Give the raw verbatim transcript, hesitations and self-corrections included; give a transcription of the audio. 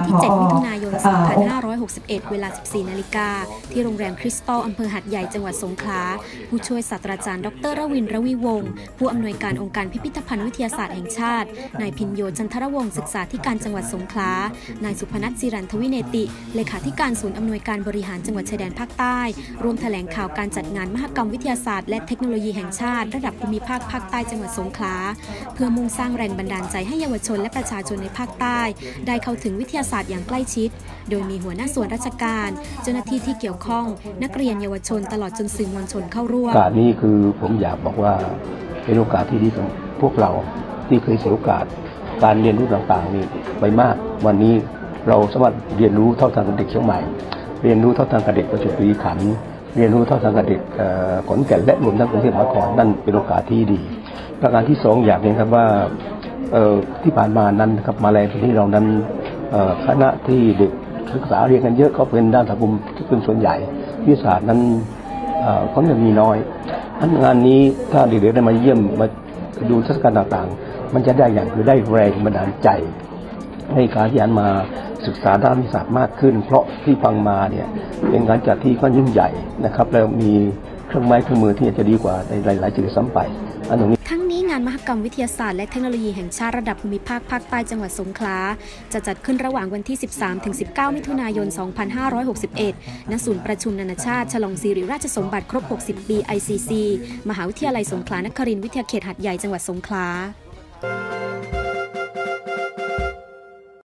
ที่ เจ็ด มิถุนายน สองพันห้าร้อยหกสิบเอ็ด เวลา สิบสี่ นาฬิกาที่โรงแรมคริสตัลอำเภอหัดใหญ่จังหวัดสงขลาผู้ช่วยศาสตราจารย์ดร.รวินทร์ รวิวงศ์ผู้อำนวยการองค์การพิพิธภัณฑ์วิทยาศาสตร์แห่งชาตินายพินโยจันทรวงศ์ศึกษาธิการจังหวัดสงขลานายสุพนัสจิรันทวิเนติเลขาธิการศูนย์อำนวยการบริหารจังหวัดชายแดนภาคใต้ร่วมแถลงข่าวการจัดงานมหกรรมวิทยาศาสตร์และเทคโนโลยีแห่งชาติระดับภูมิภาคภาคใต้จังหวัดสงขลาเพื่อมุ่งสร้างแรงบันดาลใจให้เยาวชนและประชาชนในภาคใต้ได้เข้าถึงวิทยาศาสตร์อย่างใกล้ชิดโดยมีหัวหน้าส่วนราชการเจ้าหน้าที่ที่เกี่ยวข้องนักเรียนเยาวชนตลอดจนสื่อมวลชนเข้าร่วมโอกาสนี้คือผมอยากบอกว่าเป็นโอกาสที่ดีของพวกเราที่เคยเสียโอกาสการเรียนรู้ต่างๆนี่ไปมากวันนี้เราสามารถเรียนรู้เท่าทันกับเด็กเชียงใหม่เรียนรู้เท่าทันกับเด็กประจวบคีรีขันธ์เรียนรู้เท่าทันกับเด็กขอนแก่นและรวมทั้งกรุงเทพมหานครนั่นเป็นโอกาสที่ดีประการที่สองอยากเรียนครับว่าที่ผ่านมานั้นครับมาแรงที่เรานั้นคณะที่เด็กศึกษาเรียนกันเยอะเขาเป็นด้านสังคมเป็นส่วนใหญ่วิทยาศาสตร์นั้นเขาจะมีน้อยงานนี้ถ้าเด็กๆได้มาเยี่ยมมาดูเทศกาลต่างๆมันจะได้อย่างคือได้แรงบันดาลใจในการที่จะมาศึกษาด้านวิทยาศาสตร์มากขึ้นเพราะที่ฟังมาเนี่ยเป็นการจัดที่ก็ยิ่งใหญ่นะครับแล้วมีเครื่องไม้เครื่องมือที่จะดีกว่าในหลายๆจุดซ้ำไปอันนี้ทั้งนี้งานมหกรรมวิทยาศาสตร์และเทคโนโลยีแห่งชาติระดับภูมิภาคภาคใต้จังหวัดสงขลาจะจัดขึ้นระหว่างวันที่ สิบสามถึงสิบเก้า มิถุนายน สองพันห้าร้อยหกสิบเอ็ด ณ ศูนย์ประชุมนานาชาติฉลองสิริราชสมบัติครบ หกสิบ ปี ไอ ซี ซี มหาวิทยาลัยสงขลานครินทร์วิทยาเขตหัดใหญ่จังหวัดสงขลา